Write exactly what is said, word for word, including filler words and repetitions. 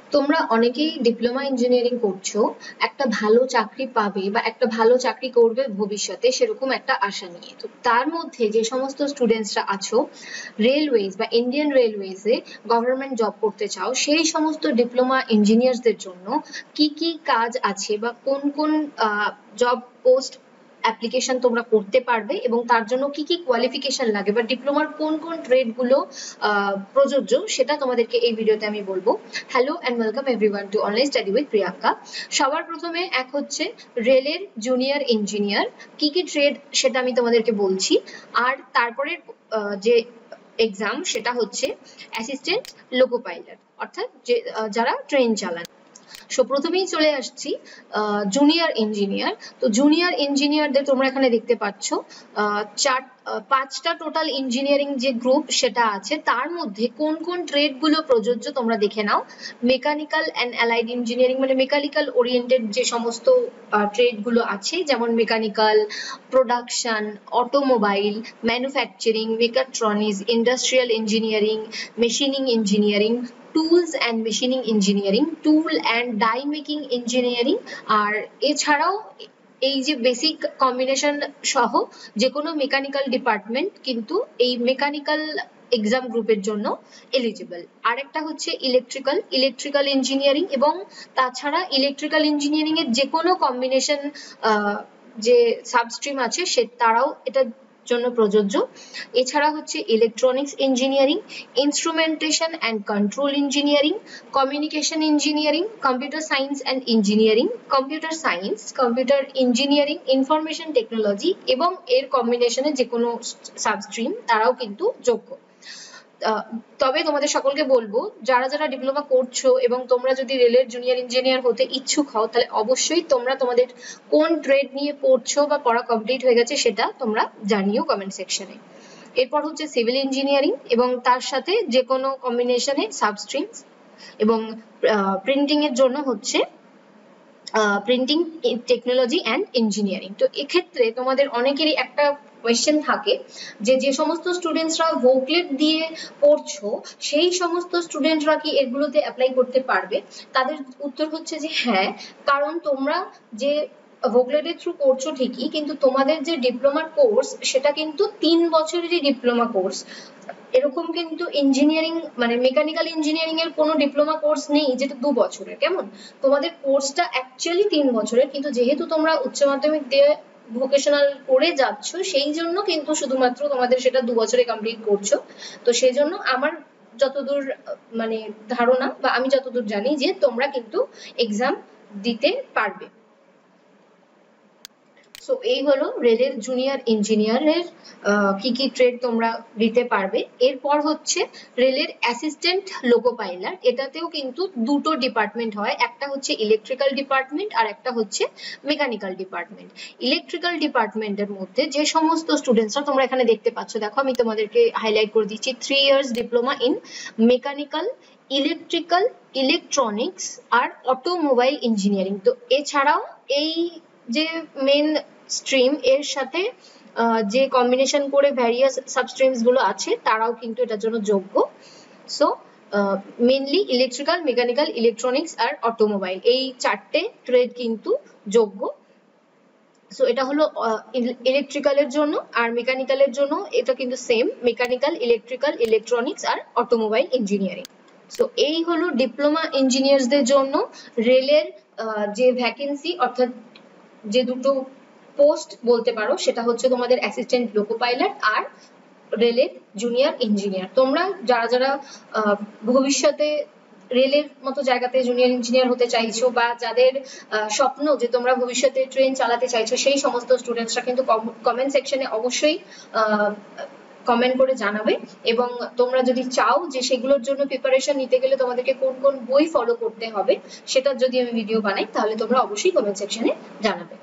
তোমরা অনেকেই diploma engineering করছো, একটা ভালো চাকরি পাবে বা একটা ভালো চাকরি করবে ভবিষ্যতে সেরকম একটা আশা নিয়ে। তো তার মধ্যে যে সমস্ত স্টুডেন্টসরা আছো রেলওয়েজ বা ইন্ডিয়ান রেলওয়েজে গভর্নমেন্ট জব করতে চাও, সেই সমস্ত ডিপ্লোমা ইঞ্জিনিয়ারদের জন্য কি কি কাজ আছে বা কোন কোন জব পোস্ট অ্যাপ্লিকেশন তোমরা করতে পারবে এবং তার জন্য কি কি কোয়ালিফিকেশন লাগে বা ডিপ্লোমার কোন কোন ট্রেড গুলো প্রযোজ্য সেটা তোমাদেরকে এই ভিডিওতে আমি বলবো। Hello and welcome everyone to online study with Priyanka. সবার প্রথমে এক হচ্ছে রেলের জুনিয়র ইঞ্জিনিয়ার, কি কি ট্রেড সেটা আমি তোমাদেরকে বলছি। আর তারপরে যে এক্সাম সেটা হচ্ছে অ্যাসিস্ট্যান্ট লোকো পাইলট, অর্থাৎ যে যারা ট্রেন চালান। সো প্রথমেই চলে আসছি জুনিয়র ইঞ্জিনিয়ার। তো জুনিয়র ইঞ্জিনিয়ারদের তোমরা এখানে দেখতে পাচ্ছ চার পাঁচটা টোটাল ইঞ্জিনিয়ারিং যে গ্রুপ সেটা আছে, তার মধ্যে কোন কোন ট্রেড গুলো প্রযোজ্য তোমরা দেখে নাও। মেকানিক্যাল অ্যান্ড অ্যালাইড ইঞ্জিনিয়ারিং মানে মেকানিক্যাল ওরিয়েন্টেড যে সমস্ত ট্রেড গুলো আছে, যেমন mechanical, production, automobile, manufacturing, mechatronics, industrial engineering, machining engineering, tools and machining engineering, tool and die making engineering. আর এছাড়াও এই যে বেসিক কম্বিনেশন সহ যে কোনো মেকানিক্যাল ডিপার্টমেন্ট কিন্তু এই মেকানিক্যাল এক্সাম গ্রুপের জন্য এলিজিবল। আরেকটা হচ্ছে ইলেকট্রিক্যাল ইলেকট্রিক্যাল ইঞ্জিনিয়ারিং, এবং তাছাড়া ইলেকট্রিক্যাল ইঞ্জিনিয়ারিং এর যে কোনো কম্বিনেশন যে সাবস্ট্রিম আছে সে তারাও এটা জন্য প্রযোজ্য। এছাড়া হচ্ছে electronics engineering, instrumentation and control engineering, communication engineering, computer science and engineering, computer science, computer engineering, information technology এবং এর কম্বিনেশনে যে কোনো সাবস্ট্রিম তারাও কিন্তু যোগ্য। তবে তোমাদের সকলকে বলবো, যারা যারা ডিপ্লোমা করছো এবং তোমরা যদি রেলের জুনিয়র ইঞ্জিনিয়ার হতে ইচ্ছুক হও, তাহলে অবশ্যই তোমরা তোমাদের কোন ট্রেড নিয়ে পড়ছো বা পড়া কমপ্লিট হয়ে গেছে সেটা তোমরা জানিও কমেন্ট সেকশনে। এরপর হচ্ছে সিভিল ইঞ্জিনিয়ারিং এবং তার সাথে যে কোনো কম্বিনেশনে সাবস্ট্রিমস, এবং প্রিন্টিং এর জন্য হচ্ছে প্রিন্টিং টেকনোলজি অ্যান্ড ইঞ্জিনিয়ারিং। তো এক্ষেত্রে তোমাদের অনেকেরই একটা কোয়েশ্চেন থাকে যে যে সমস্ত স্টুডেন্টসরা ভোকলেট দিয়ে পড়ছো সেই সমস্ত স্টুডেন্টরা কি এগুলোতে অ্যাপ্লাই করতে পারবে? তাদের উত্তর হচ্ছে যে হ্যাঁ, কারণ তোমরা যে ভোকলেটের থ্রু করছো ঠিকই, কিন্তু তোমাদের যে ডিপ্লোমার কোর্স সেটা কিন্তু তিন বছরেরই ডিপ্লোমা কোর্স। এরকম কিন্তু ইঞ্জিনিয়ারিং মানে মেকানিক্যাল ইঞ্জিনিয়ারিং এর কোনো ডিপ্লোমা কোর্স নেই যেটা দু বছরের। কেমন, তোমাদের কোর্সটা অ্যাকচুয়ালি তিন বছরের, কিন্তু যেহেতু তোমরা উচ্চ মাধ্যমিক দিয়ে ভোকেশনাল করে যাচ্ছ সেই জন্য কিন্তু শুধুমাত্র তোমাদের সেটা দু বছরে কমপ্লিট করছো। তো সেই জন্য আমার যতদূর মানে ধারণা বা আমি যতদূর জানি যে তোমরা কিন্তু এক্সাম দিতে পারবে। সো এই হলো রেলের জুনিয়র ইঞ্জিনিয়ারের কি কি ট্রেড তোমরা দিতে পারবে। এরপর হচ্ছে রেলের অ্যাসিস্ট্যান্ট লোকো পাইলট। এটাতেও কিন্তু দুটো ডিপার্টমেন্ট হয়, একটা হচ্ছে ইলেকট্রিক্যাল ডিপার্টমেন্ট আর একটা হচ্ছে মেকানিক্যাল ডিপার্টমেন্ট। ইলেকট্রিক্যাল ডিপার্টমেন্টের মধ্যে যে সমস্ত স্টুডেন্টসরা তোমরা এখানে দেখতে পাচ্ছ, দেখো আমি তোমাদেরকে হাইলাইট করে দিচ্ছি, three years diploma in mechanical, electrical, electronics আর অটোমোবাইল ইঞ্জিনিয়ারিং। তো এছাড়াও এই যে মেন স্ট্রিম এর সাথে যে কম্বিনেশন করে ভ্যারিয়াস সাবস্ট্রিমস গুলো আছে তারাও কিন্তু এটার জন্য যোগ্য। So mainly electrical, mechanical, electronics আর অটোমোবাইল এই চারটে ট্রেড কিন্তু যোগ্য। সো এটা হলো ইলেকট্রিক্যালের জন্য, আর মেকানিক্যালের জন্য এটা কিন্তু সেম, মেকানিক্যাল, ইলেকট্রিক্যাল, ইলেকট্রনিক্স আর অটোমোবাইল ইঞ্জিনিয়ারিং। সো এই হলো ডিপ্লোমা ইঞ্জিনিয়ারদের জন্য রেলের যে ভ্যাকেন্সি, অর্থাৎ যে দুটো পোস্ট বলতে পারো সেটা হচ্ছে তোমাদের অ্যাসিস্ট্যান্ট লোকো পাইলট আর রেলের জুনিয়র ইঞ্জিনিয়ার। তোমরা যারা যারা ভবিষ্যতে রেলের মতো জায়গাতে জুনিয়র ইঞ্জিনিয়ার হতে চাইছো বা যাদের স্বপ্ন যে তোমরা ভবিষ্যতে ট্রেন চালাতে চাইছো, সেই সমস্ত স্টুডেন্টসরা কিন্তু কমেন্ট সেকশনে অবশ্যই কমেন্ট করে জানাবে। এবং তোমরা যদি চাও যে সেগুলোর জন্য প্রিপারেশন নিতে গেলে তোমাদেরকে কোন কোন বই ফলো করতে হবে সেটার যদি আমি ভিডিও বানাই, তাহলে তোমরা অবশ্যই কমেন্ট সেকশনে জানাবে।